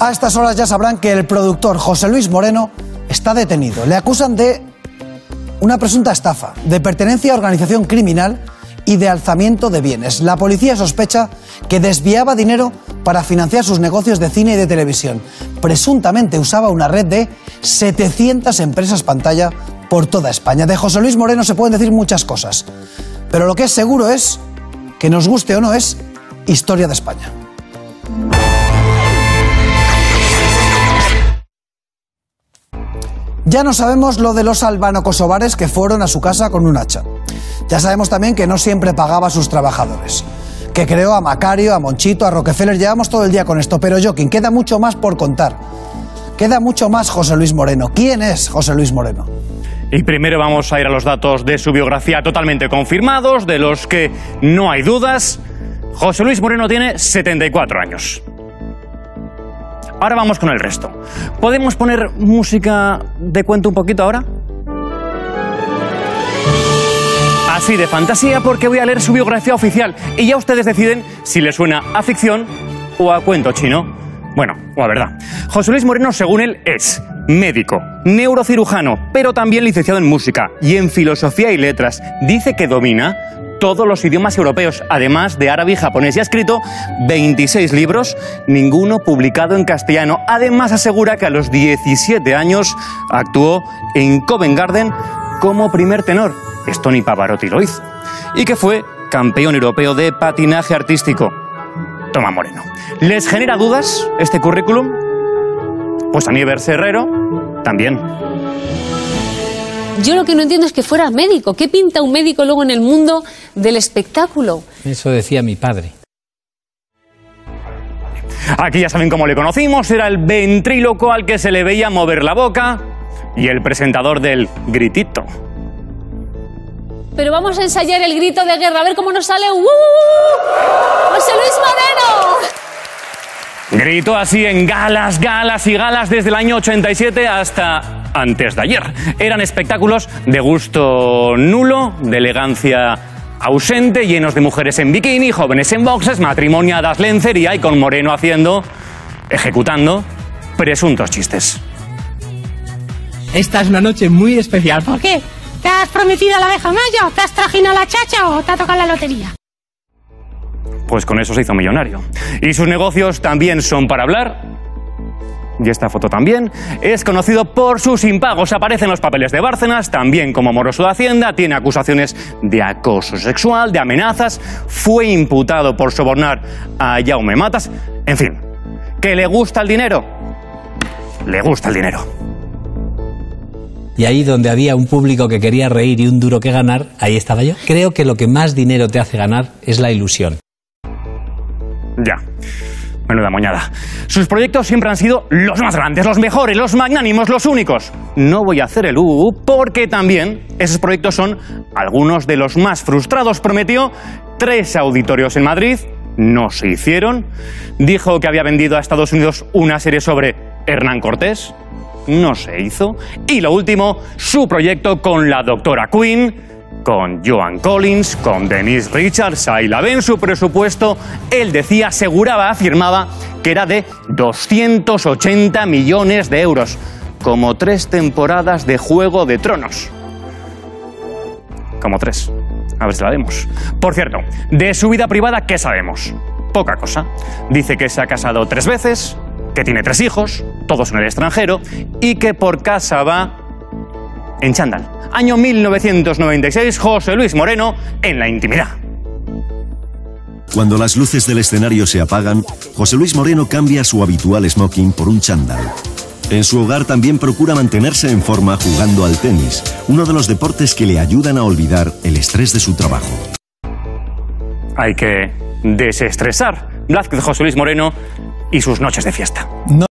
A estas horas ya sabrán que el productor José Luis Moreno está detenido. Le acusan de una presunta estafa, de pertenencia a organización criminal y de alzamiento de bienes. La policía sospecha que desviaba dinero para financiar sus negocios de cine y de televisión. Presuntamente usaba una red de 700 empresas pantalla por toda España. De José Luis Moreno se pueden decir muchas cosas, pero lo que es seguro es que, nos guste o no, es historia de España. Ya no sabemos lo de los albano-kosovares que fueron a su casa con un hacha. Ya sabemos también que no siempre pagaba a sus trabajadores, que creó a Macario, a Monchito, a Rockefeller. Llevamos todo el día con esto, pero Joaquín, queda mucho más por contar. Queda mucho más José Luis Moreno. ¿Quién es José Luis Moreno? Y primero vamos a ir a los datos de su biografía totalmente confirmados, de los que no hay dudas. José Luis Moreno tiene 74 años. Ahora vamos con el resto. ¿Podemos poner música de cuento un poquito ahora? Así de fantasía, porque voy a leer su biografía oficial y ya ustedes deciden si les suena a ficción o a cuento chino. Bueno, o a verdad. José Luis Moreno, según él, es médico, neurocirujano, pero también licenciado en música y en filosofía y letras. Dice que domina todos los idiomas europeos, además de árabe y japonés, y ha escrito 26 libros, ninguno publicado en castellano. Además asegura que a los 17 años actuó en Covent Garden como primer tenor. Tony Pavarotti lo hizo. Y que fue campeón europeo de patinaje artístico. Toma Moreno. ¿Les genera dudas este currículum? Pues a Nieves Herrero también. Yo lo que no entiendo es que fuera médico. ¿Qué pinta un médico luego en el mundo del espectáculo? Eso decía mi padre. Aquí ya saben cómo le conocimos. Era el ventríloco al que se le veía mover la boca y el presentador del Gritito. Pero vamos a ensayar el grito de guerra, a ver cómo nos sale. ¡José Luis Moreno! Gritó así en galas, galas y galas desde el año 87 hasta antes de ayer. Eran espectáculos de gusto nulo, de elegancia ausente, llenos de mujeres en bikini, jóvenes en boxes, matrimoniadas, lencería y con Moreno ejecutando presuntos chistes. Esta es una noche muy especial. ¿Por qué? ¿Te has prometido a la abeja mayo? ¿Te has trajinado a la chacha o te ha tocado la lotería? Pues con eso se hizo millonario. Y sus negocios también son para hablar. Y esta foto también. Es conocido por sus impagos. Aparece en los papeles de Bárcenas, también como moroso de Hacienda. Tiene acusaciones de acoso sexual, de amenazas. Fue imputado por sobornar a Jaume Matas. En fin, ¿que le gusta el dinero? Le gusta el dinero. Y ahí donde había un público que quería reír y un duro que ganar, ahí estaba yo. Creo que lo que más dinero te hace ganar es la ilusión. Ya. Menuda moñada. Sus proyectos siempre han sido los más grandes, los mejores, los magnánimos, los únicos. No voy a hacer el porque también esos proyectos son algunos de los más frustrados. Prometió 3 auditorios en Madrid, no se hicieron. Dijo que había vendido a Estados Unidos una serie sobre Hernán Cortés, no se hizo. Y lo último, su proyecto con la doctora Quinn, con Joan Collins, con Denise Richards. Ahí la ven, su presupuesto, él decía, aseguraba, afirmaba que era de 280 millones de euros. Como 3 temporadas de Juego de Tronos. Como 3. A ver si la vemos. Por cierto, de su vida privada, ¿qué sabemos? Poca cosa. Dice que se ha casado 3 veces, que tiene 3 hijos, todos en el extranjero, y que por casa va en chándal. Año 1996, José Luis Moreno en la intimidad. Cuando las luces del escenario se apagan, José Luis Moreno cambia su habitual smoking por un chándal. En su hogar también procura mantenerse en forma jugando al tenis, uno de los deportes que le ayudan a olvidar el estrés de su trabajo. Hay que desestresar. Blázquez, José Luis Moreno y sus noches de fiesta.